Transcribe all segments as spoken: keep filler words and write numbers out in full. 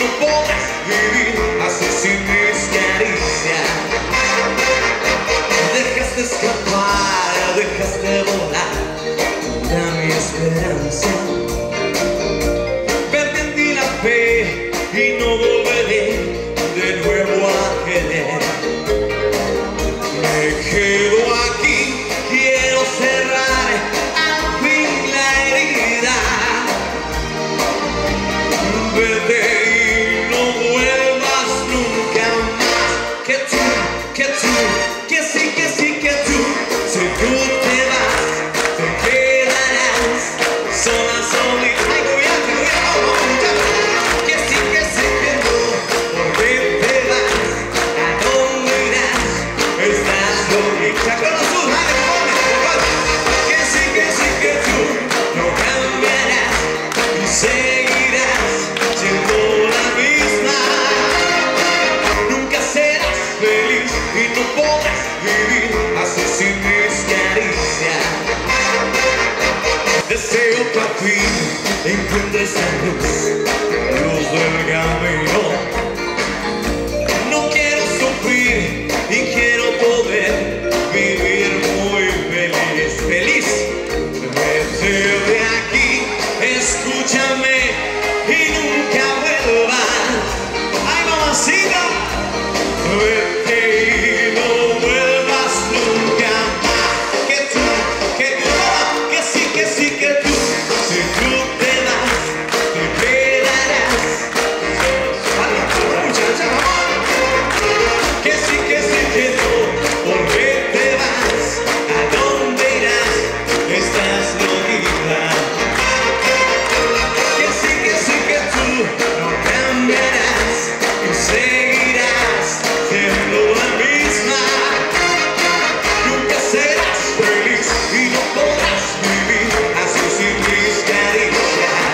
no podrás vivir así sin mis caricias. Dejaste escapar, dejaste volar toda mi esperanza. Perdí la fe y no volveré de nuevo a querer. Me quedo aquí, quiero cerrar al fin la herida. Vete y no vuelvas nunca más. Que tú, que tú, que sí, que sí, que tú, si tú te vas, te quedarás sola, solita. Ay, cuidado, cuidado, muchacho. Que sí, que sí, que no, ¿por qué te vas? ¿A dónde irás? Estás solita. Con los ojos, dale, ponle, que sí, que sí, que tú no cambiarás y seguirás siendo la misma. Nunca serás feliz y no podrás vivir así sin mis caricias. Deseo que al fin encuentres la luz, luz del camino. No quiero sufrir y quiero poder vivir muy feliz, feliz. Vete de aquí, escúchame y nunca vuelvas. Ay, mamacita, vete y no vuelvas nunca más. Que tú, que tú, que sí, que sí, que tú, si tú te vas, te quedarás. Muchacha, que sí, que sí, que tú, ¿por qué te vas? ¿A dónde irás? Estás loquita. Que sí, que sí, que tú no cambiarás y seguirás siendo la misma. Nunca serás feliz y no podrás vivir así sin mis caricias.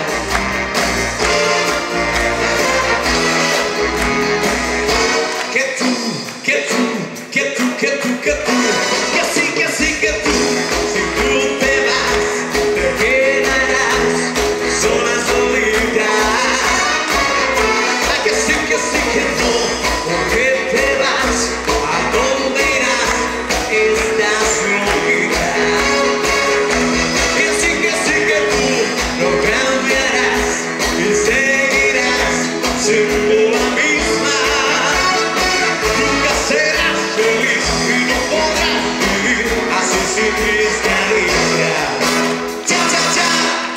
Que tú, que tú, que tú, que tú, que tú, que sí, que sí, que tú, si tú te vas, te quedarás sola, solita. Ay, que sí, que sí, que no, ¿por qué te vas? ¿A dónde irás? Estás loquita. Que sí, que sí, que tú no cambiarás y seguirás siendo la misma. Nunca serás feliz y no podrás vivir así sin mis caricias. Cha, cha, cha!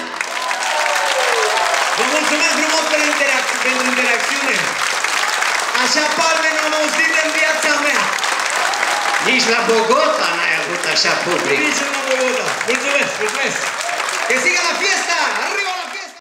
Vă mulțumesc frumos pentru, interac- pentru interacțiune. Așa palme n-am auzit în viața mea. Nici la Bogota n-ai avut așa public. Nici în Bogota. Mulțumesc, mulțumesc. Que siga la fiesta!